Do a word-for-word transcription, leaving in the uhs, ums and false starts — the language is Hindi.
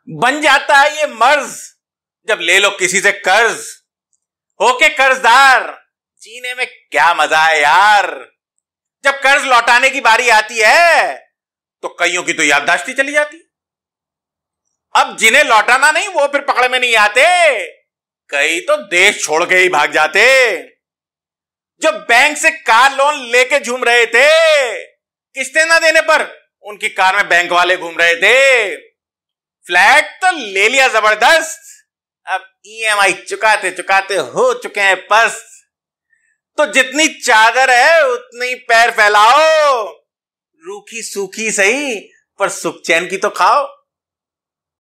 बन जाता है ये मर्ज जब ले लो किसी से कर्ज। होके कर्जदार जीने में क्या मजा है यार। जब कर्ज लौटाने की बारी आती है तो कईयों की तो याददाश्त ही चली जाती। अब जिन्हें लौटाना नहीं वो फिर पकड़ में नहीं आते, कई तो देश छोड़ के ही भाग जाते। जो बैंक से कार लोन लेके झूम रहे थे, किस्तें ना देने पर उनकी कार में बैंक वाले घूम रहे थे। फ्लैट तो ले लिया जबरदस्त, अब ईएमआई चुकाते चुकाते हो चुके हैं पस्त। तो जितनी चादर है उतनी पैर फैलाओ, रूखी सूखी सही पर सुख चैन की तो खाओ।